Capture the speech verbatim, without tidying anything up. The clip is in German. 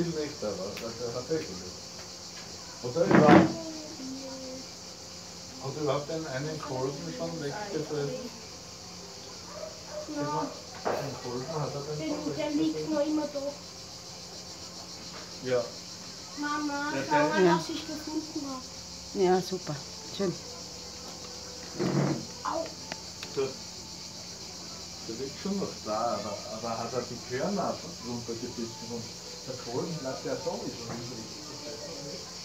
viel nicht, aber das hat wirklich nicht. Oder überhaupt, hat überhaupt einen, einen Kolben schon weggefressen? Ja. Den Kolben hat er den schon Der liegt noch immer da. Ja. Mama, Ja, schau mal, ja. was ich gefunden habe. Ja, super. Schön. Au. Der, der liegt schon noch da, aber, aber hat er die Körner runtergebissen und der Kolben bleibt ja sowieso übrig.